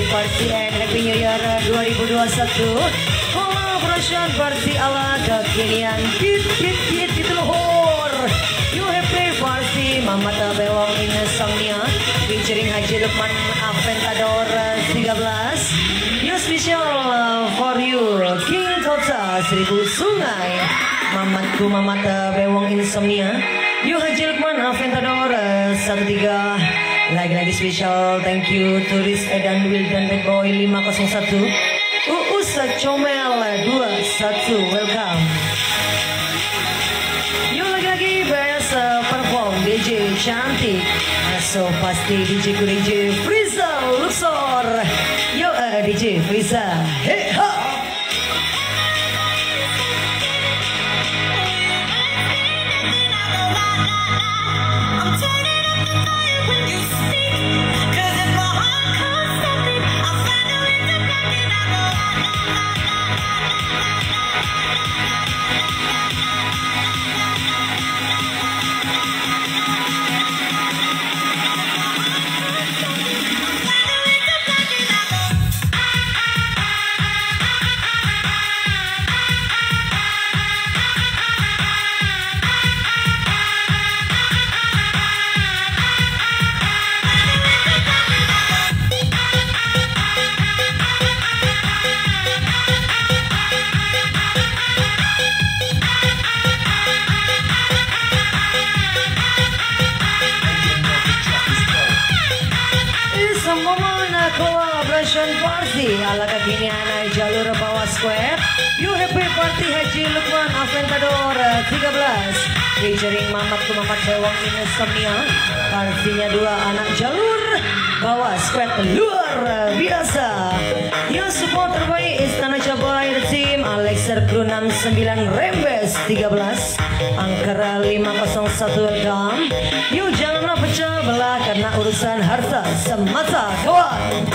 Party and Happy New Year 2021. Collaboration party ala kekinian Kit gitu luhur. You Happy Party Mamata Bewang Insomnia featuring Haji Lukman Aventador 13. You special for you King Kota 1000 Sungai Mamatku Mamata Bewang Insomnia. You Haji Lukman Aventador 13. Lagi-lagi spesial thank you Turis Edan Wildan Bad Boy 501. Uus Comel 21 welcome. Yuk lagi-lagi best perform DJ cantik. So pasti DJ ku DJ Friza Luxor. Yuk DJ Friza. Hey ha. Collaboration party ala kekinian jalur bawah square. You Happy Party Haji Lukman Aventador 13 featuring Mamatku Mamat Bewang Insomnia. Partinya 2 anak jalur bawah square luar biasa. Yang support terbaik Istana Cabai Team Alexer Kru 69 Rembes 13 Angkara 501 welcome. You janganlah pecah belah karena urusan harta semata kawan.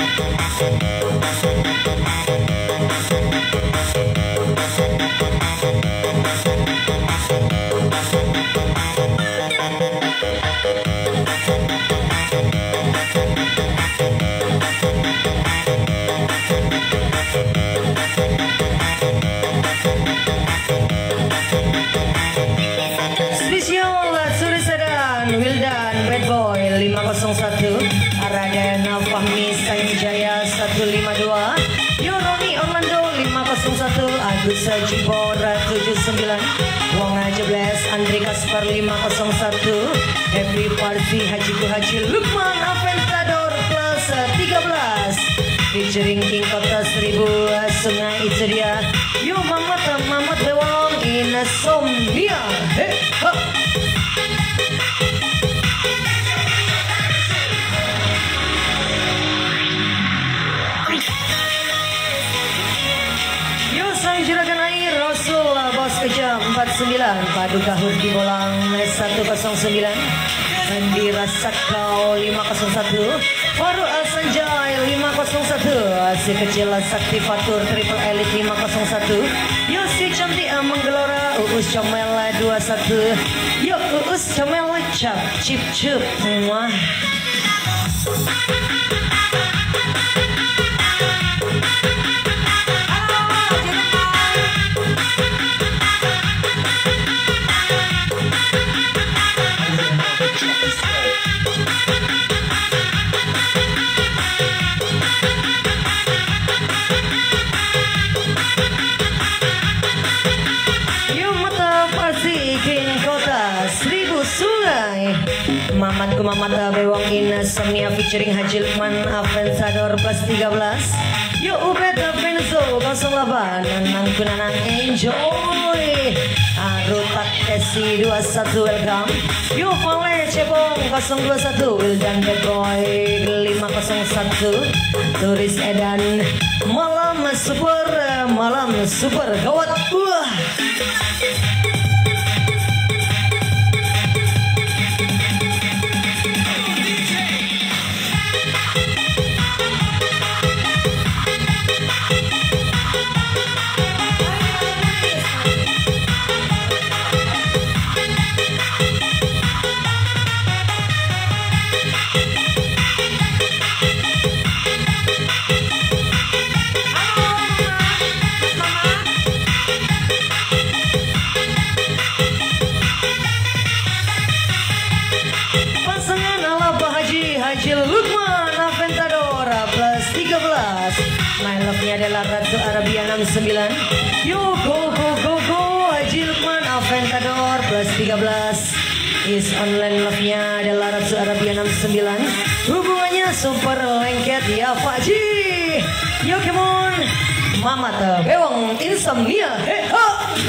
Wildan Bad Boy 501 Aradena Fahmi Sanjaya 152 Yoroni Orlando 501 Agus Jibora 79 Wong 17 Andri Kaspar 501 Happy Party Haji Lukman Aventador plus 13 featuring King Kota 1000 Sungai itu dia. Yo Mamat Bewang Insomnia. Hey, ha. Juragan air Rasul Bos Kejam 49 Paduka Hurdi Bolang 109 Andi Rasakau 501 Faru Al-Sanjai 501 Si Kecil Sakti Fatur Triple Elite 501 Yosi Cantik Menggelora Uus Comel 21 Yo Uus Comel Cap Cip Cup Muah. Mamatku Mamat Bewang Insomnia featuring Haji Lukman Aventador plus 13. Yo Ubed Benzo 08 Nanang Kunanang enjoy. Arutak Kesi 21 welcome. Yo Vale Cebong 021 Wildan Bad Boy 501 Turis Edan Malam super gawat. adalah Ratu Arabia 69. Yo go go go go Haji Lukman Aventador plus 13. Is online love-nya adalah Ratu Arabia 69. Hubungannya super lengket ya Pak Ji. Yo come on Mama Bewang Insomnia. Hey ha.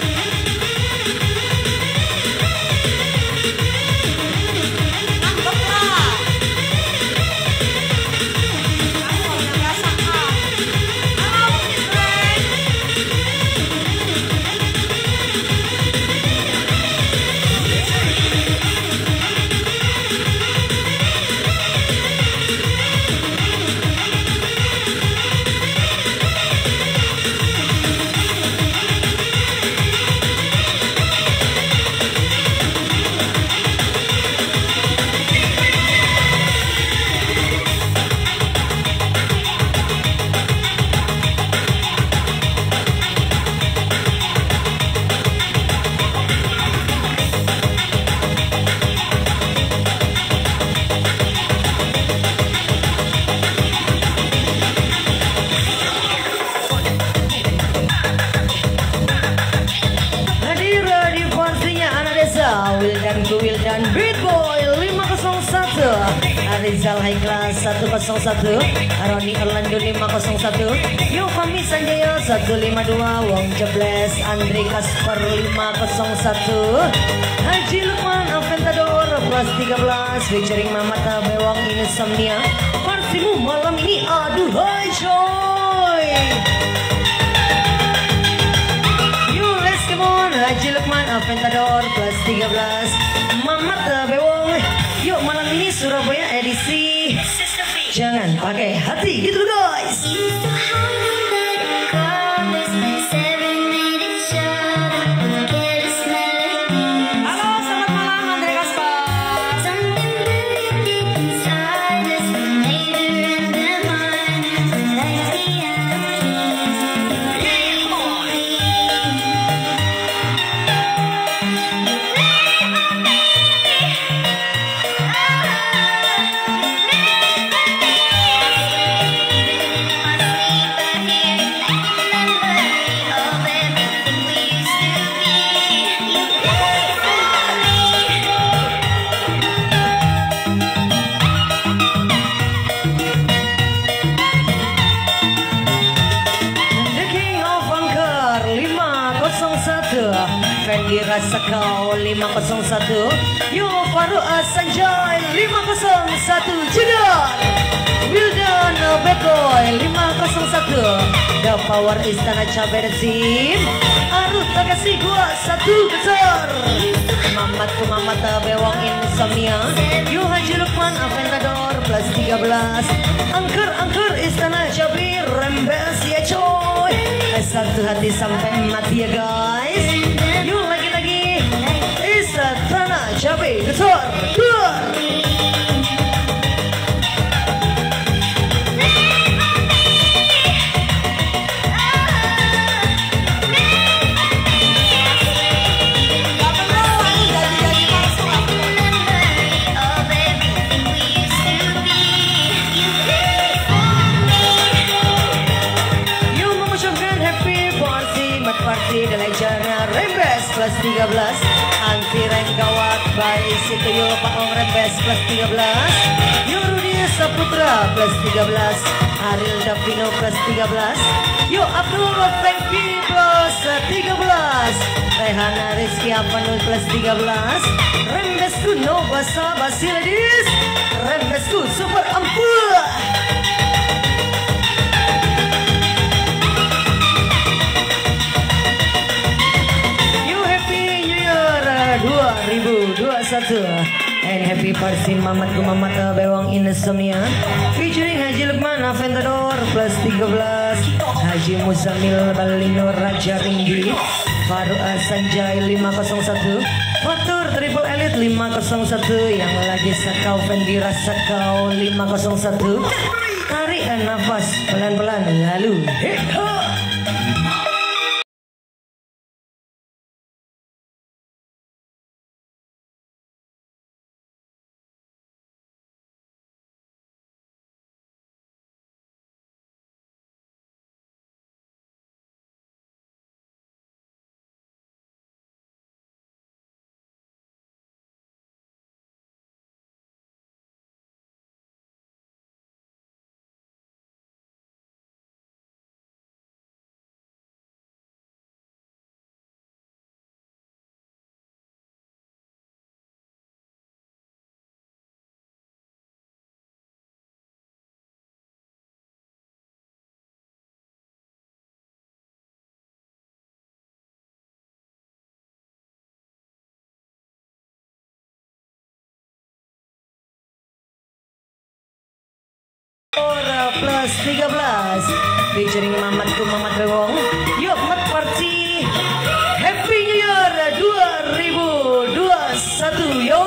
Wildan Beat Boy 501, Arizal High Class 101, Aroni Orlando 501, Yofami Sanjaya 152, Wong Jebles Andre Kasper 501, Haji Lukman Aventador plus 13 featuring Mamata Bewang Insomnia. Versimu malam ini aduhai coy. Haji Lukman Aventador plus 13 Mamat Bewong. Yuk malam ini Surabaya edisi jangan pakai hati gitu guys. Halo selamat malam Andre Kasper. Fendi Rasakau 501, Yo Faru Sanjay 501, Jedar Wildan Bad Boy 501, The Power Istana Cabersim, Arut Takasih gua 1 besar, Mamatku Mamata Bewang Insomnia, Yo Haji Lukman Aventador plus 13, Angker Istana Cabir Rembes ya coy. Satu hati sampai mati ya guys. Yuk lagi-lagi Istana Cabai Besar. Dalam jana Rembes plus 13, Anti Renggawat by Situyo Paong Rembes plus 13, Yurudi Saputra plus 13, Ariel Davino plus 13, Yo Abdul Fengki plus 13, Rehana Rizky Apanul plus 13, Rembesku No Basa Basiladis, Rembesku Super Ampul. And happy birthday Mamatku Mamata Bewang Insomnia featuring Haji Lukman Aventador plus 13, Haji Musamil Balino Raja Ringgi, Faru Sanjay 501, Fatur Triple Elite 501, yang lagi Sakau Fendi Rasakau 501. Tarik nafas pelan-pelan lalu plus 13 featuring Mamatku Mamat Bewong. Yuk Mat Party Happy New Year 2021 yo.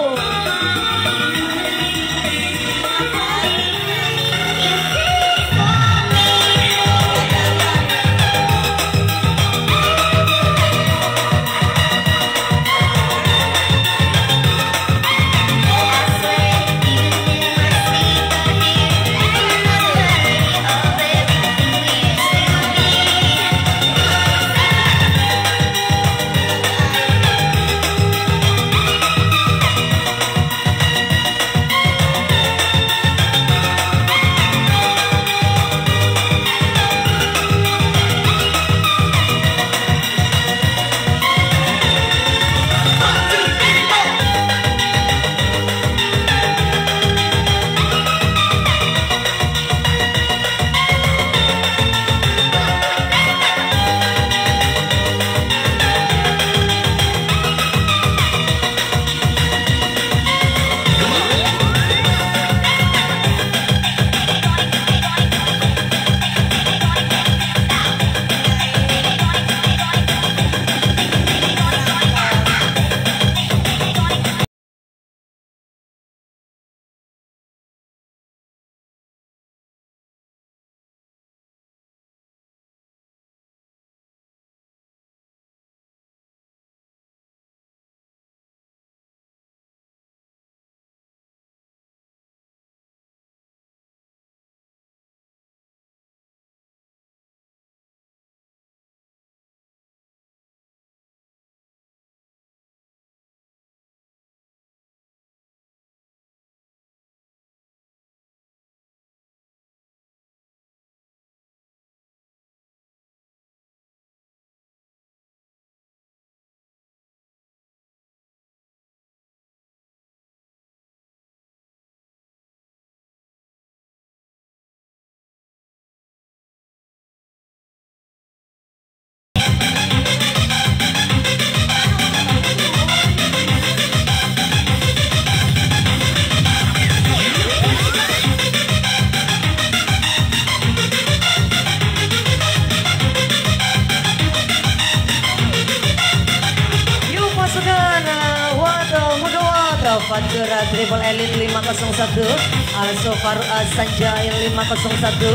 Fadura Triple Elite 501, Al-Sofar Sanjail 501,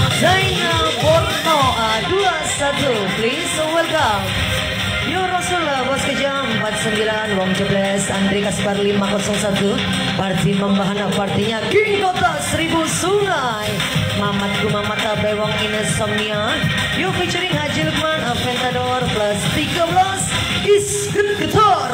Zainal Borno 21. Please welcome Rasulullah Bos Kejam 49, Wong Jebles Andri Kasbar 501. Parti membahana partinya King Kota 1000 Sungai, Mamatku Mamata Bewang Insomnia. You featuring Haji Lukman Aventador plus 13 Iskut Getar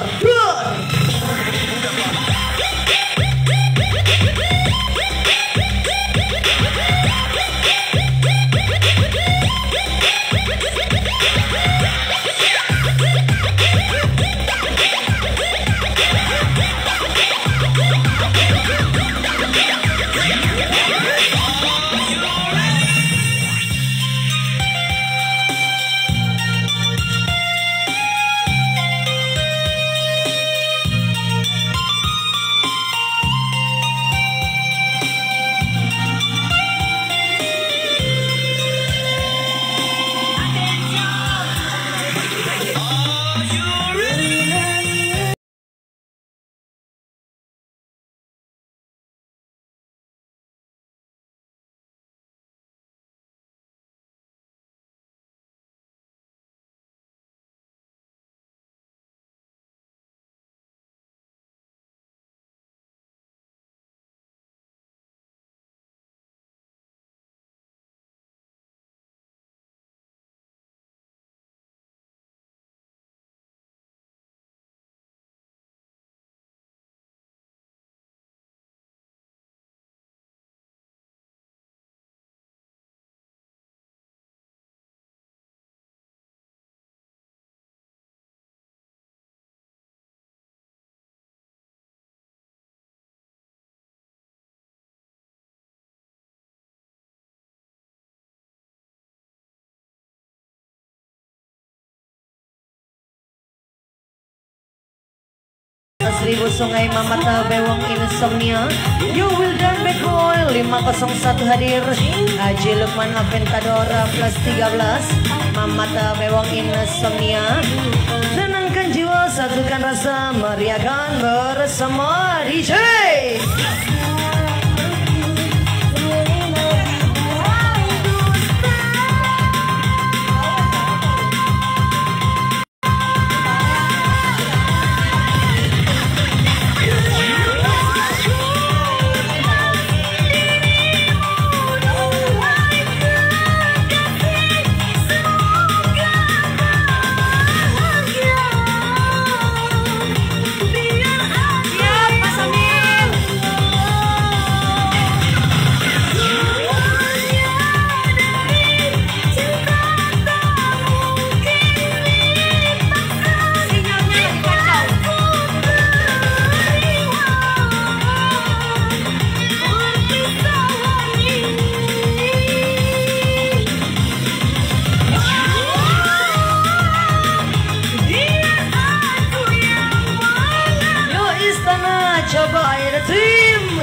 Seribu Sungai Mamata Bewang Insomnia. You will done back royal 501 hadir. Haji Lukman Aventador plus 13 Mamata Bewang Insomnia. Tenangkan jiwa, satukan rasa, meriahkan bersama DJ. Coba air tim,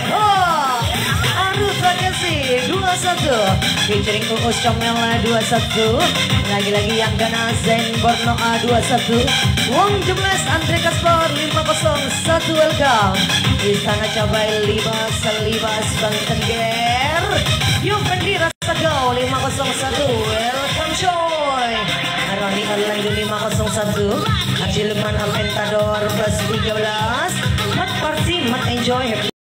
Arus Ragasi 21 featuring Uus Comela 21, lagi-lagi yang ganas Zen Borno A21, Wong Jemes Andre Kaspar 501 welcome, Istana Cabai Libas Banten Ger, Yuvendi Rasa Gau 501 welcome coy, Arwani Orlando 501, Haji Lukman Aventador plus 13. Mat party, mat enjoy.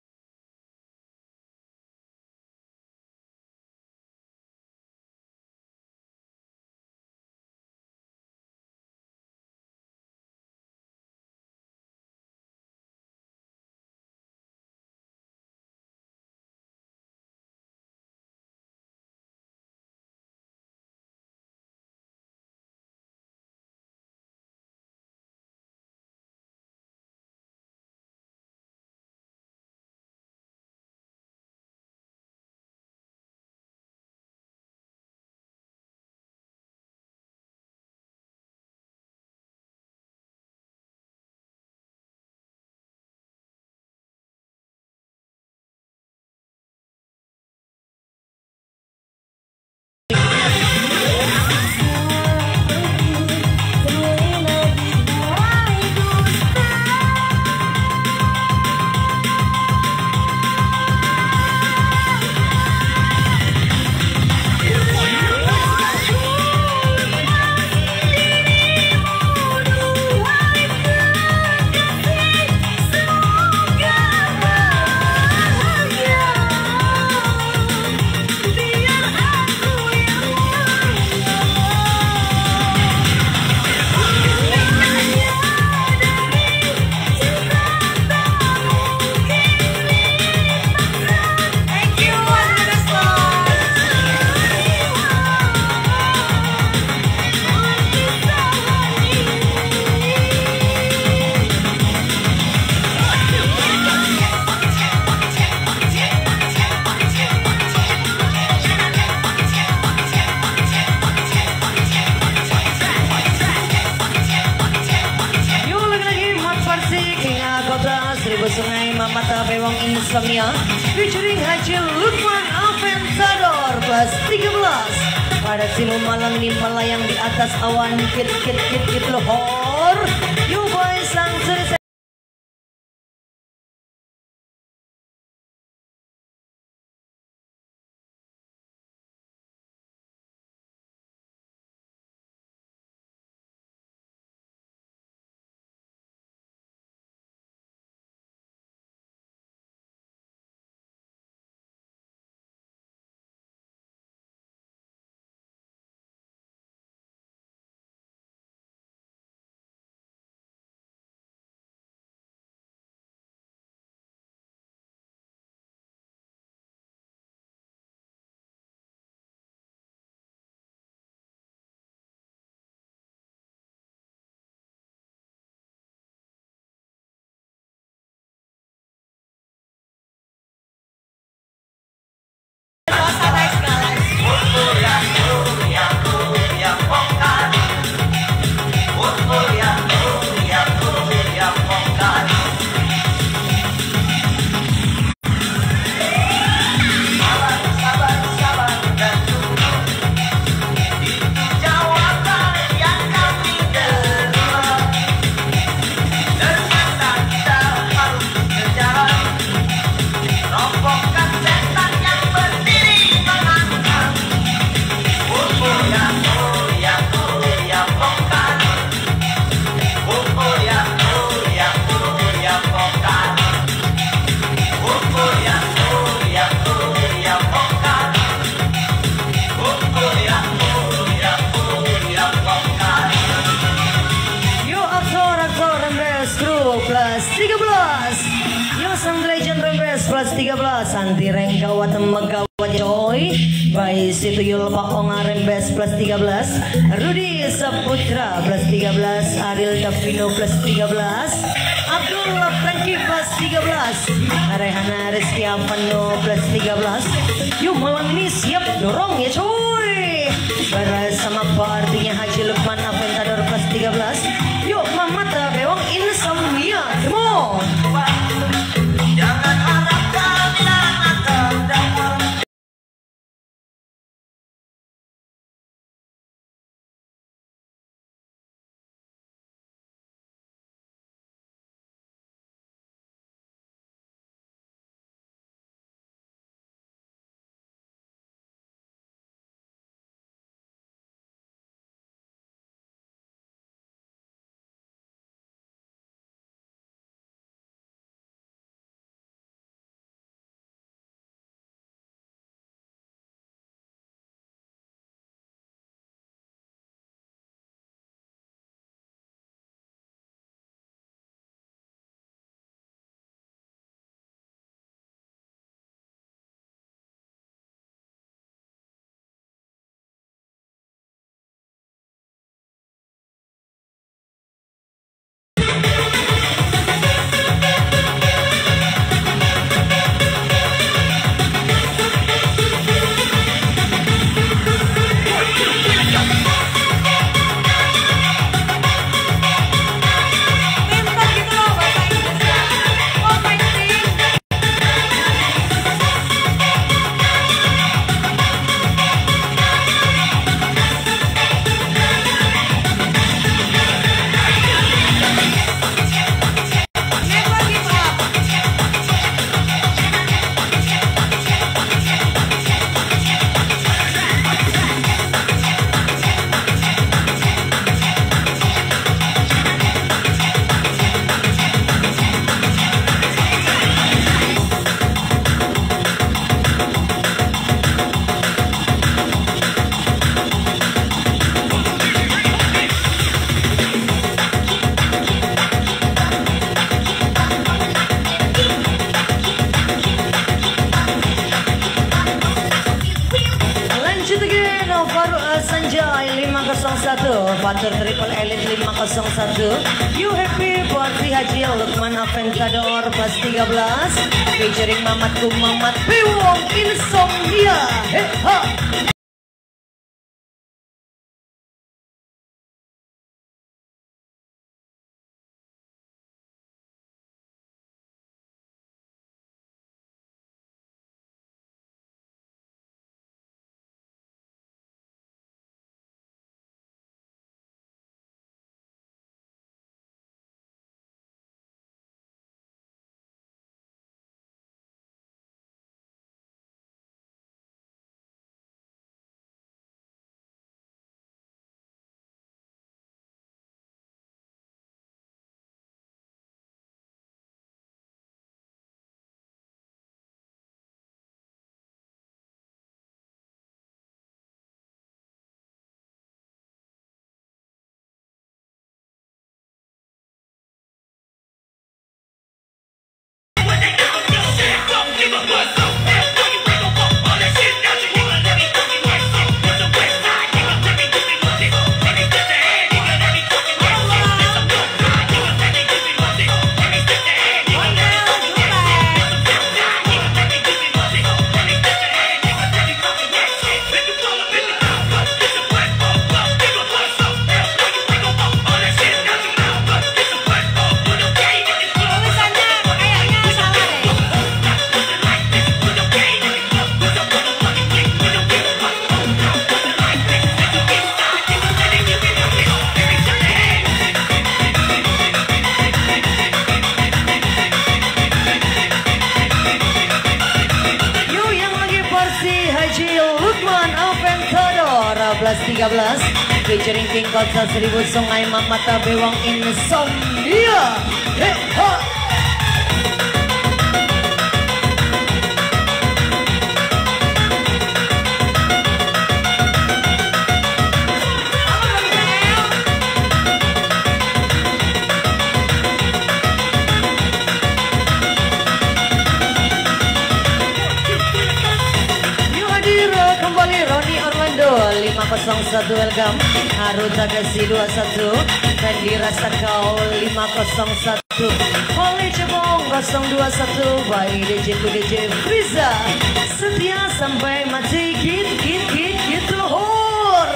Seribu Sungai Mamata Bewang Insomnia featuring Haji Lukman Aventador plus 13. Pada silu malam ini melayang di atas awan kit lohor. You boys sang +13 Santi Rengkawat Megawat Joy Bayi Situyul Paong Arembes +13 Rudi Saputra +13 Ariel Davino +13 Abdul Franky +13 Rehana Rizky Avano +13 Yuk malam ini siap dorong ya coy bersama partinya Haji Lukman Aventador +13 Yuk Mamata Bewang Insomnia Come on jangan harap kalian akan dapat Sanjay 501 Fatur Triple Elite 501 You Happy Party Haji Lukman Aventador +13 featuring Mamatku Mamat Bewong Insomnia ha. +13 featuring King Kotsa 1000 Sungai Mamata Bewang Insomnia ha. 501 welcome. Haruta Kasih 21, Fendi Rasa Kau 501, Oleh Cebong 021, Bayi DJ DJ Friza, setia sampai mati gitu hor.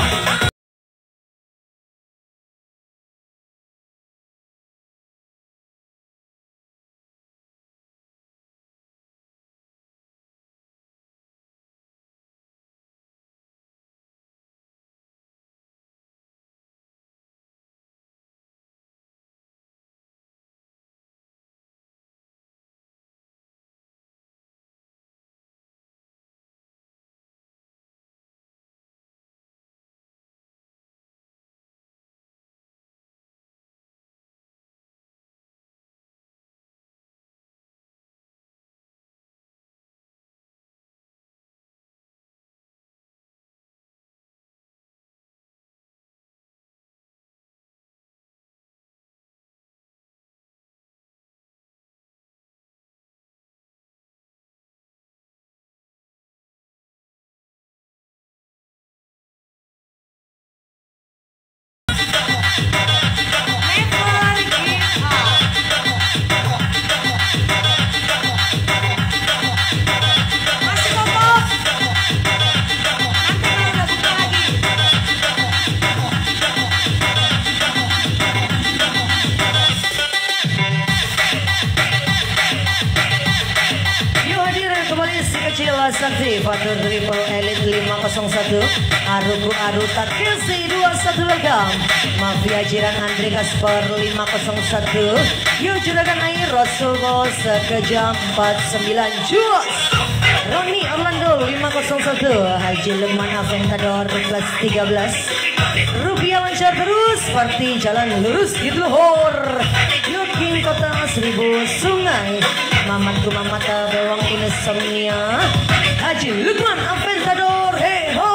Sakti Fatur Triple Elite 501, Aruku Aruta Kesi 21 welcome. Mafia Jiran Andri Kasper 501, Yuk Juragan Air Rasulullah Sekejam 49 Juas, Roni Orlando 501, Haji Leman Aventador plus 13, Rupiah lancar terus, Parti jalan lurus gitu hor. Yuking Kota 1000 Sungai, Mamatku Mamata Bewang Insomnia, Haji Lukman Aventador, hey ho.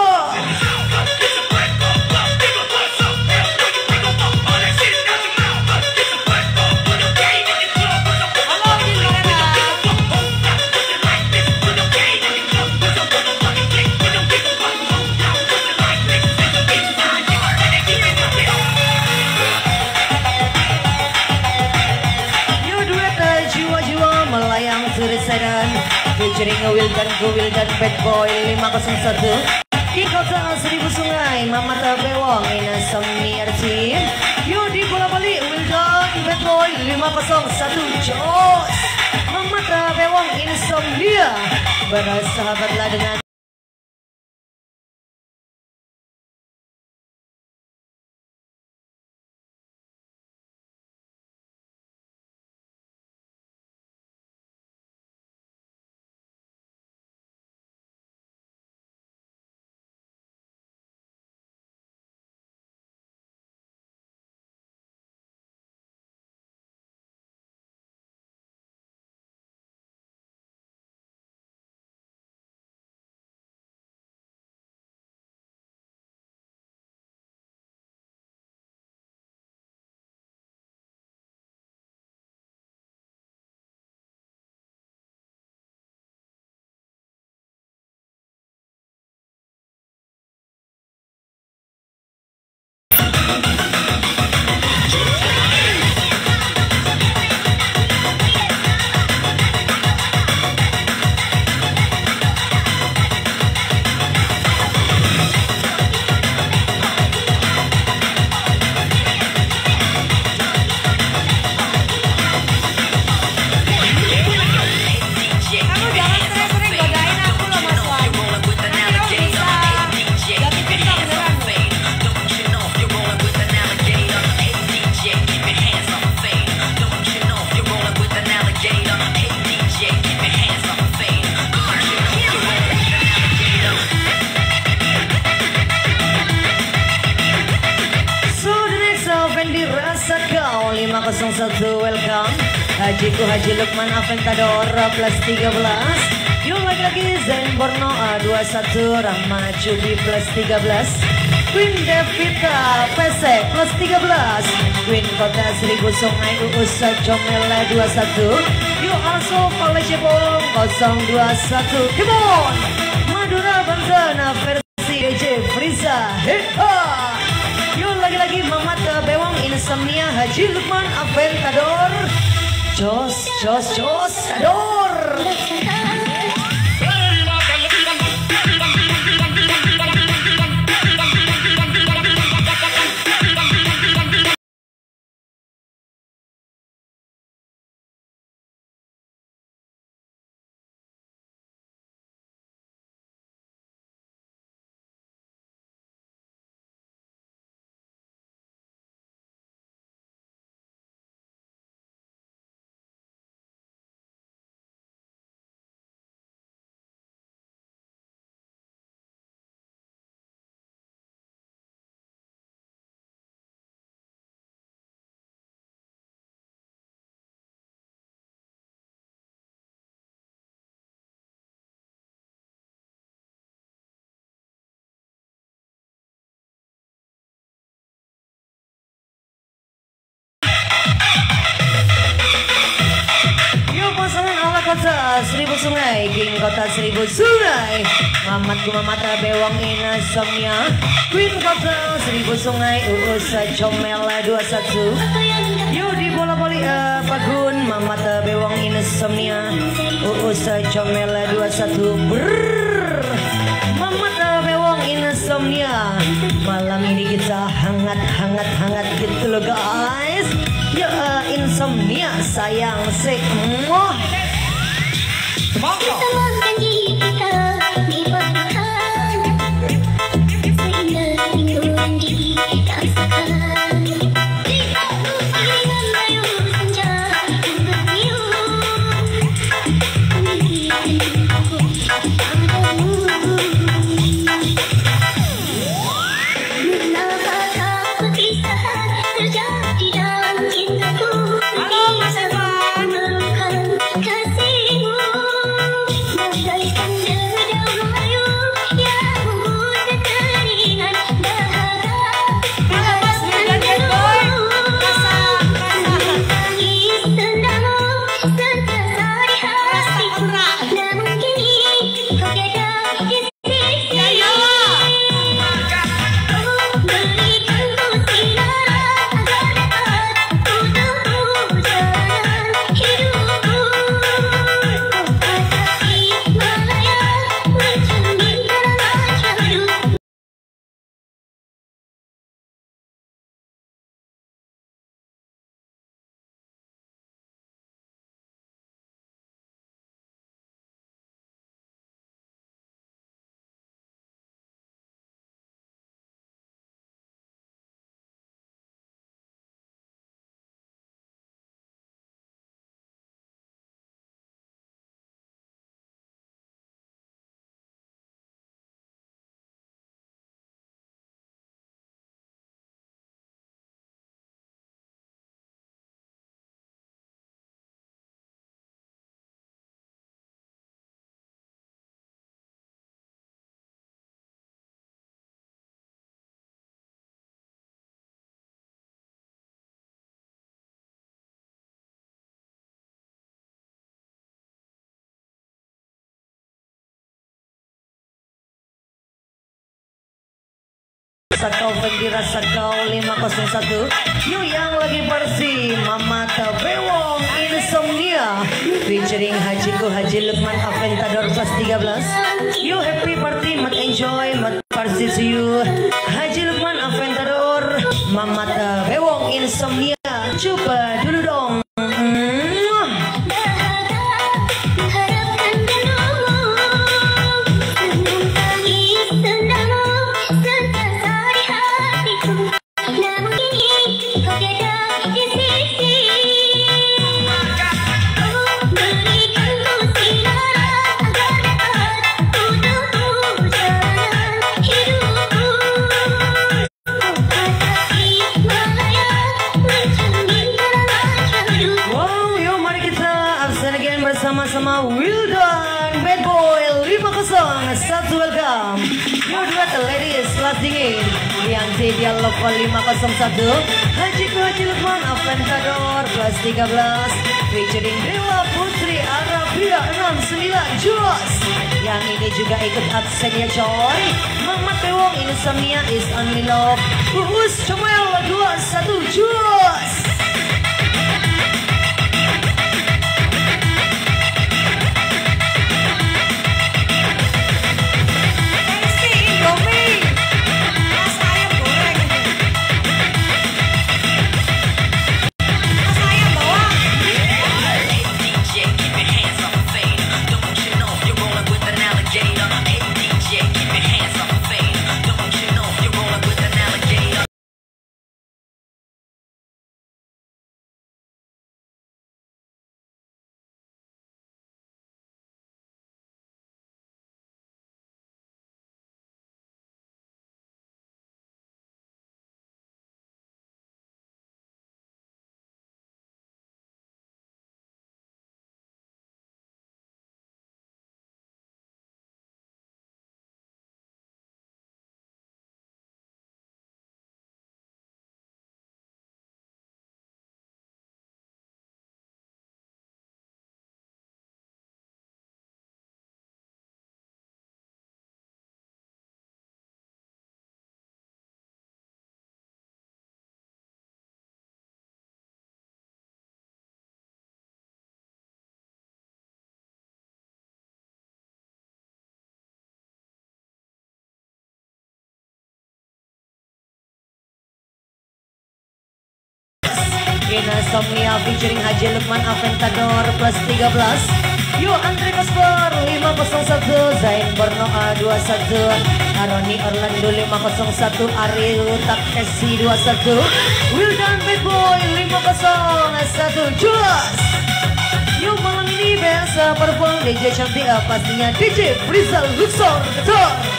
Featuring Wildan Bad Boy 501, di Kota 1000 Sungai, Mamata Bewang Insomnia Team. Yuk di bola balik Wildan Bad Boy 501 Jos, Mamata Bewang Insomnia, bersahabatlah dengan Fendi Rasa Kau 501 welcome. Hajiku Haji Lukman Aventador plus 13. Yuk lagi Zen Borno A21, Rahma Cubi plus 13, Queen Devita PC plus 13, Queen Kota 1000 Sungai Uus Comela 21. Yuk also Pale Cebong 021. Come on, Madura Banzana versi DJ Lisa. Yuk lagi-lagi Mamat Bewang Insomnia Haji Lukman Aventador. Jos, ador. Seribu Sungai, King Kota Seribu Sungai, Mamat Bewang Insomnia, Queen Kota Seribu Sungai, Uus Comela 21. Yuk di bola voli Pagun, Mamat Bewang Insomnia, Uus Comela 21. Mamat Bewang Insomnia. Malam ini kita hangat gitu loh guys. Ya Insomnia sayang semua. Selamat janji kita di pernikahan, sehingga rinduan dirasakan. Jika dengan layu senja bertiup, memiliki aku padamu. Mengapa perpisahan terjadi dalam cintaku? Sakau Pendira Sakau 501. Yuk yang lagi bersih Mamat Bewang Insomnia featuring Haji Lukman Aventador plus 13. You happy party, mat enjoy, mat party to you. Haji Lukman Aventador, Mamat Bewang Insomnia. Coba dulu dong. Sama-sama Wildan Bad Boy 501 welcome. Your duet ladies kelas dingin yang di dialog 501 Haji Lukman Aventador plus 13 featuring Dewa Putri Arabia 69 Jos. Ya Yang ini juga ikut absen ya coy. Mama Pewong Insomnia is only love. Uus Comel 21 Jus. Insomnia featuring Haji Lukman Aventador plus 13. Yo Andre Kasper 501, Zain Borno A21, Aroni Orlando 501, Ariel Takesi 21, Wildan Bad Boy 501 Jules. Yo malam ini biasa perform DJ cantik pastinya DJ Brizal Luxor Ketor.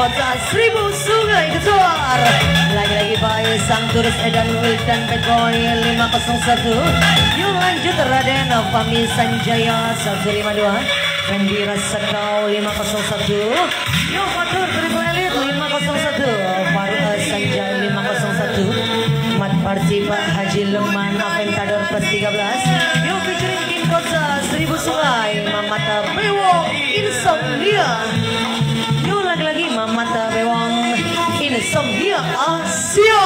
Kota Seribu Sungai Ketuar. Lagi-lagi baik sang turis Edan Wildan Pekoy 501. Yuk lanjut Raden Fahmi Sanjaya 152. Fendi Rasakau 501. Yuk Fatur Triple Elite 501. Faruk Sanjaya 501. Mat Parsi Pak Haji Leman Aventador plus 13. Yuk featuring King Kota Seribu Sungai Mamata Bewong Insomnia. Yuk lagi-lagi Mamata Bewong Insomnia Asia.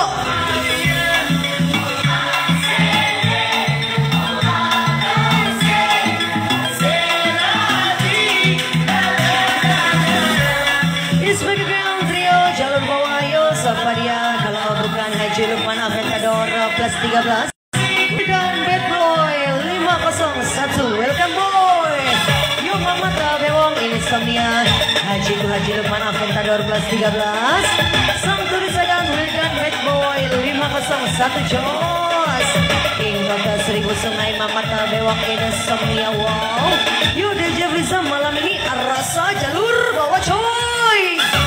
Siapa dia kalau bukan Haji Lukman Aventador plus 13 dan Bad Boy 501. Welcome boy. Yuk Mamata Bewong Insomnia. Haji Lukman Aventador plus 13. Sang turis Edan Wildan Bad Boy 501 Jos. King Kota Seribu Sungai Mamata Bewong Insomnia. Wow. Yuk DJ Bliza malam ini rasa jalur bawa coy.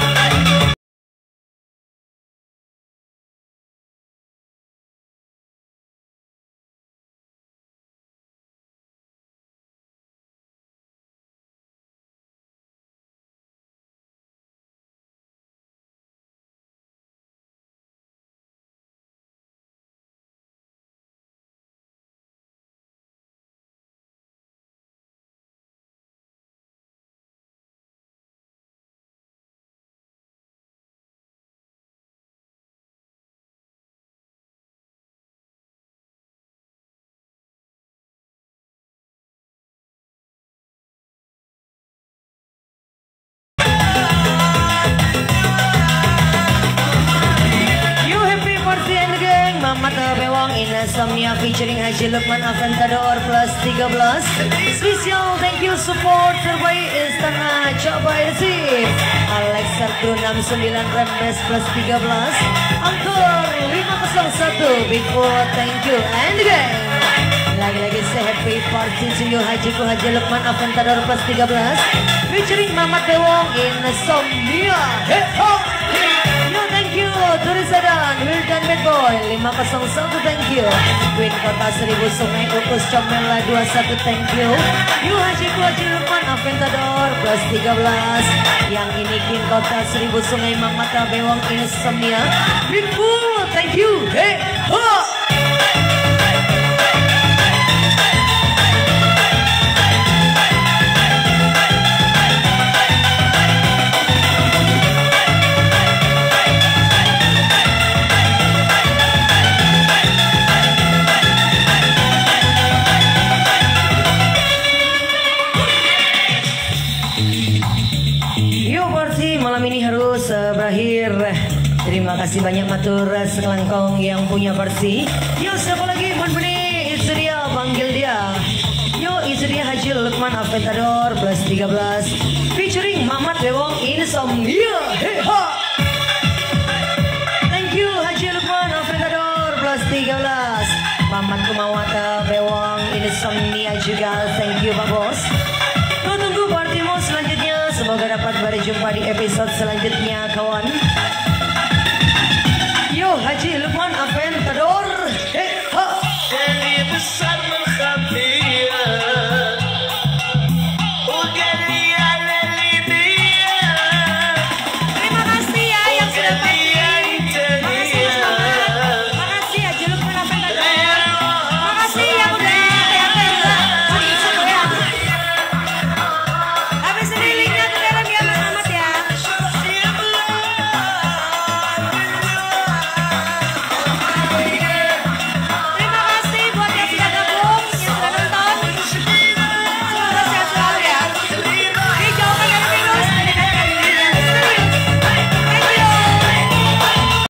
Mamata Bewong Insomnia featuring Haji Lukman Aventador plus 13. Special thank you support terbaik Istana Cabai Resif Alex 169 Rembes plus 13. Angkor 501 Big Four thank you and again. Lagi-lagi say happy party to you Haji Lukman Aventador plus 13 featuring Mamata Bewong Insomnia. Hey ho! Thank you, Turis Edan Wildan Bad Boy 501 thank you. Queen Kota Seribu Sungai Ukus Comela 21 thank you. You Haji Lukman Aventador plus 13. Yang ini King Kota Seribu Sungai Mamata Bewong Insomnia. Beautiful, thank you. Hey, ho! Malam ini harus berakhir. Terima kasih banyak matur sekelangkong yang punya versi. Yo siapa lagi benih istri dia panggil dia. Yo istri dia Haji Lukman Aventador plus 13 featuring Mamata Bewong Insomnia. Hey ha. Thank you Haji Lukman Aventador plus 13. Mamata Bewong Insomnia juga thank you Pak Bos. Tunggu partimu selanjutnya. Semoga dapat berjumpa di episode selanjutnya kawan.